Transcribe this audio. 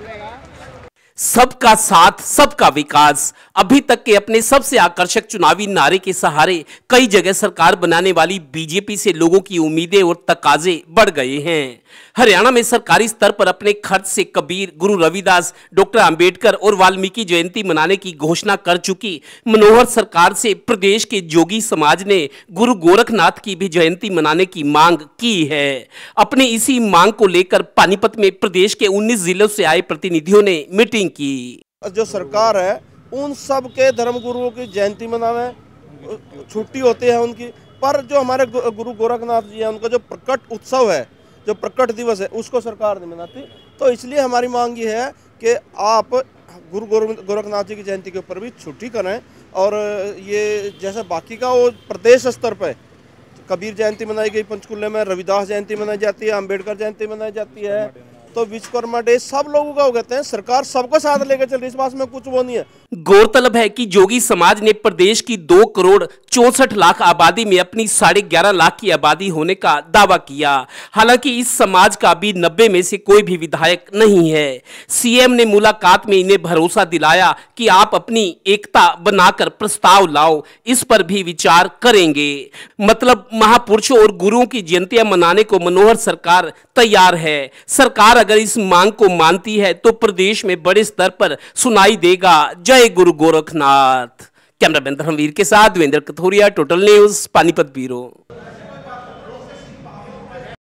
सबका साथ सबका विकास अभी तक के अपने सबसे आकर्षक चुनावी नारे के सहारे कई जगह सरकार बनाने वाली बीजेपी से लोगों की उम्मीदें और तकाजे बढ़ गए हैं। हरियाणा में सरकारी स्तर पर अपने खर्च से कबीर, गुरु रविदास, डॉक्टर अंबेडकर और वाल्मीकि जयंती मनाने की घोषणा कर चुकी मनोहर सरकार से प्रदेश के जोगी समाज ने गुरु गोरखनाथ की भी जयंती मनाने की मांग की है। अपनी इसी मांग को लेकर पानीपत में प्रदेश के 19 जिलों से आए प्रतिनिधियों ने मीटिंग की। जो सरकार है उन सब के धर्म गुरुओं की जयंती मनावे, छुट्टी होती है उनकी, पर जो हमारे गुरु गोरखनाथ जी है उनका जो प्रकट उत्सव है, जो प्रकट दिवस है, उसको सरकार नहीं मनाती। तो इसलिए हमारी मांग ये है कि आप गुरु गोरखनाथ जी की जयंती के ऊपर भी छुट्टी करें, और ये जैसे बाकी का वो प्रदेश स्तर पर कबीर जयंती मनाई गई पंचकुले में, रविदास जयंती मनाई जाती है, अंबेडकर जयंती मनाई जाती है, तो विश्वकर्मा डे सब लोगों का हो कहते हैं। सरकार सबको साथ लेकर चल रही है, इस बात में कुछ वो नहीं है। गौरतलब है कि जोगी समाज ने प्रदेश की 2 करोड़ 64 लाख आबादी में अपनी 11.5 लाख की आबादी होने का दावा किया। हालांकि इस समाज का अभी 90 में से कोई भी विधायक नहीं है। सीएम ने मुलाकात में इन्हें भरोसा दिलाया कि आप अपनी एकता बनाकर प्रस्ताव लाओ, इस पर भी विचार करेंगे। मतलब महापुरुषों और गुरुओं की जयंतियां मनाने को मनोहर सरकार तैयार है। सरकार अगर इस मांग को मानती है तो प्रदेश में बड़े स्तर पर सुनाई देगा जय गुरु गोरखनाथ। कैमरामैन धर्मवीर के साथ Devendra Kathoria, Total News, Panipat bureau.